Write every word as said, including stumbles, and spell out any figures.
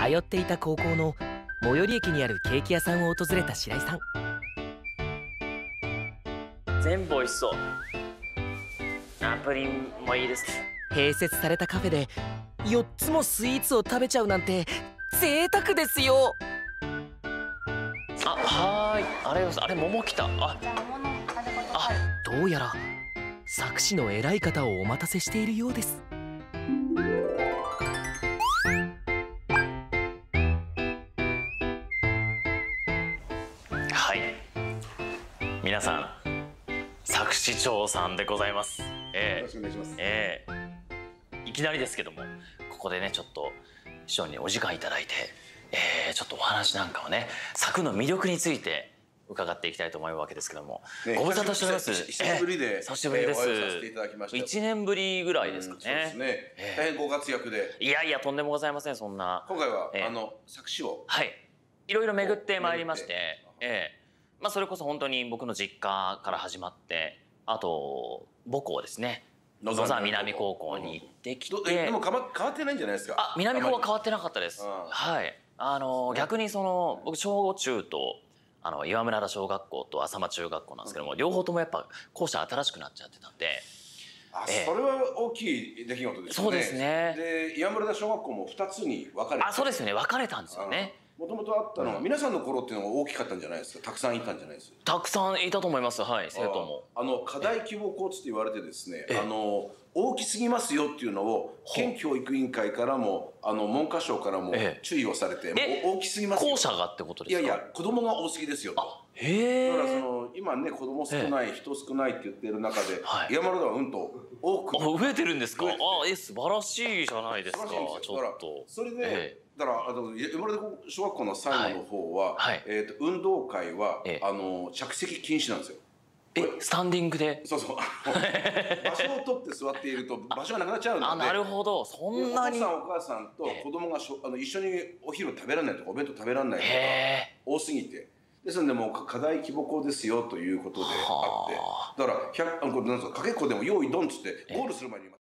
通っていた高校の最寄り駅にあるケーキ屋さんを訪れた白井さん。 全部美味しそう。あ、プリンもいいですね。 併設されたカフェでよっつもスイーツを食べちゃうなんて贅沢ですよ。 あ、はーい、あれあれ桃来た。あ、あ、 どうやら佐久市の偉い方をお待たせしているようです。 はい、皆さん、佐久市長さんでございます。えー、 よろしくお願いします。 えー、いきなりですけども、ここでねちょっと師匠にお時間いただいて、えー、ちょっとお話なんかをね、佐久の魅力について伺っていきたいと思うわけですけども、 ね、 ご無沙汰しております。 久しぶりで、 久しぶりです。 えー、お会いさせていただきました。 一年ぶりぐらいですかね。 そうですね。えー、大変ご活躍で。 いやいや、とんでもございません。そんな。 今回は、 えー、 あの佐久市をはいいろいろ巡ってまいりまして、えー、まあそれこそ本当に僕の実家から始まって、あと母校ですね。野沢南高校に行ってきて、 でも変わってないんじゃないですか。 あ、南高は変わってなかったです。はい。あの逆にその僕小中とあの岩村田小学校と浅間中学校なんですけども、両方ともやっぱ校舎新しくなっちゃってたんで。 あ、それは大きい出来事ですね。 そうですね。 で、岩村田小学校もふたつに分かれて。 あ、そうですよね。分かれたんですよね。 もともとあったのは、皆さんの頃っていうのが大きかったんじゃないですか。たくさんいたんじゃないですか。 たくさんいたと思います。はい、生徒も。 あの課題規模校って言われてですね、あの大きすぎますよっていうのを県教育委員会からもあの文科省からも注意をされて、大きすぎますよ。 校舎がってことですか。 いやいや、子供が多すぎですよと。 へえ。 だからその今ね、子供少ない、人少ないって言ってる中で、岩丸田はうんと多く増えてるんですか。あ、え、素晴らしいじゃないですか。ちょっと。 それでだからあの岩丸田小学校の最後の方は、えっと運動会はあの着席禁止なんですよ。 え、スタンディングで。 そうそう。場所を取って座っていると場所がなくなっちゃうので。 あ、なるほど。そんなに。 お父さんお母さんと子供がしょあの一緒にお昼食べられないとかお弁当食べられないとか多すぎて。ですのでもう課題規模校ですよということであって、だからひゃくあのこれなんですか、かけっこでも用意ドンっつってゴールする前に。